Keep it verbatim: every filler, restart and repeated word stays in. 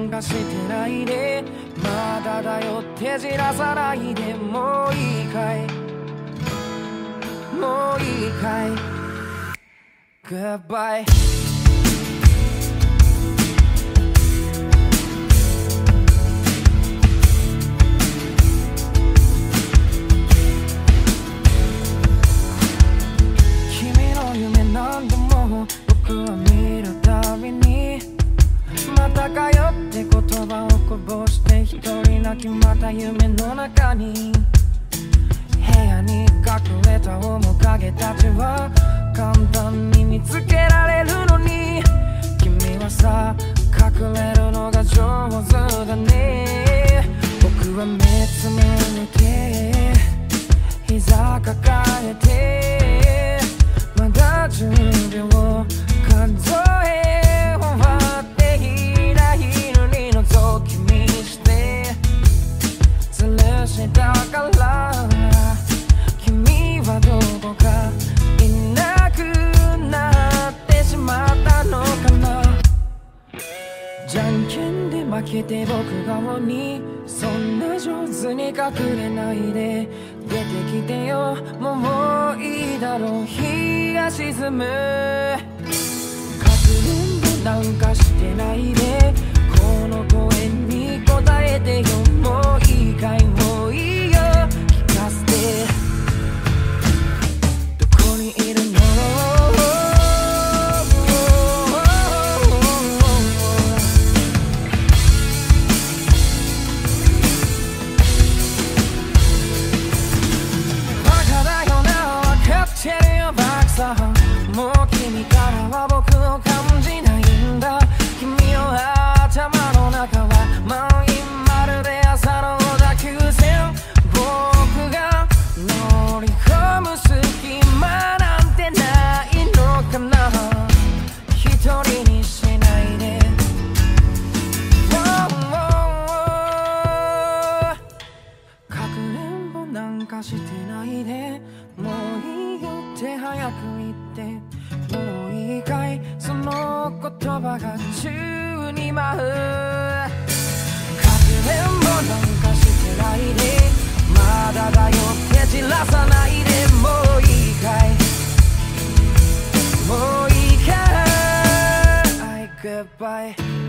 なんかしてないで、まだだよってじらさないで、もういいかい、もういいかい Goodbye。何度も僕は見るたびに、またかよって言葉をこぼして一人泣き、また夢の中に。部屋に隠れた面影たちは簡単に見つけられるのに、君はさ隠れるのが上手だね。僕は目つむって膝抱えて、まだじゅうびょう数え終わっていないのに覗き見して吊るしたから、君はどこかいなくなってしまったのかな。じゃんけんで負けて僕側に、そんな上手に隠れないで出てきてよ、もういいだろう日が沈む。かくれんぼなんかしてないで、この声に答えてよ、もういいかい、もういいよ聞かせて、どこにいるの。もう君からは僕を感じないんだ。君の頭の中は満員まるで朝の小田急線。僕が乗り込む隙間なんてないのかな。一人にしないで、かくれんぼなんかしてないで、もういいよって早く言って、もういいかいその言葉が宙に舞う。かくれんぼなんかしてないで、まだだよってじらさないで、もういいかい、もういいかい Goodbye。